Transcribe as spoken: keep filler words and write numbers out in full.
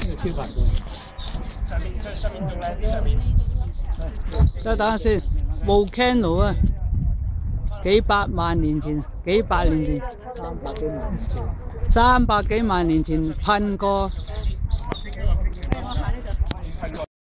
等等先 ，volcano 啊，幾百萬年前，幾百年前， 三百幾萬年前， 三百幾萬年前噴過